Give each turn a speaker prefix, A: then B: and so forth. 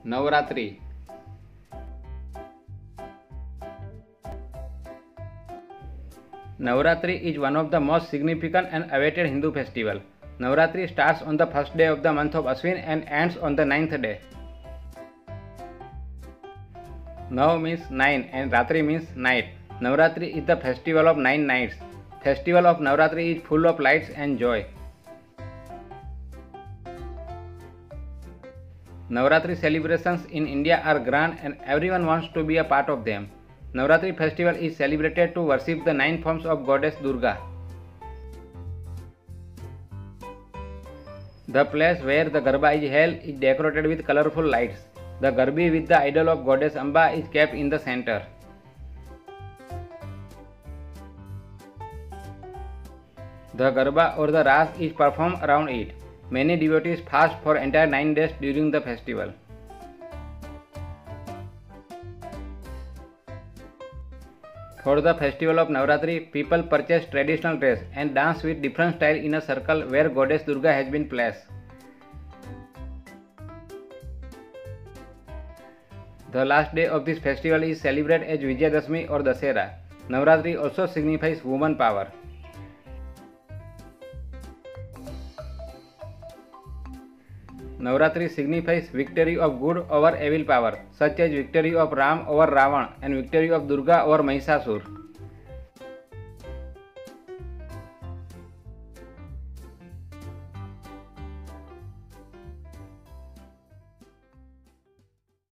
A: Navratri. Navratri is one of the most significant and awaited Hindu festival. Navratri starts on the first day of the month of Ashwin and ends on the ninth day. Nav means 9 and Ratri means night. Navratri is the festival of 9 nights. Festival of Navratri is full of lights and joy. Navratri celebrations in India are grand and everyone wants to be a part of them. Navratri festival is celebrated to worship the 9 forms of goddess Durga. The place where the Garba is held is decorated with colorful lights. The Garbi with the idol of goddess Amba is kept in the center. The Garba or the Ras is performed around it. Many devotees fast for entire 9 days during the festival. For the festival of Navratri, people purchase traditional dress and dance with different style in a circle where goddess Durga has been placed. The last day of this festival is celebrated as Vijayadashmi or Dasera. Navratri also signifies woman power. Navratri signifies victory of good over evil power, such as victory of Ram over Ravan and victory of Durga over Mahishasur.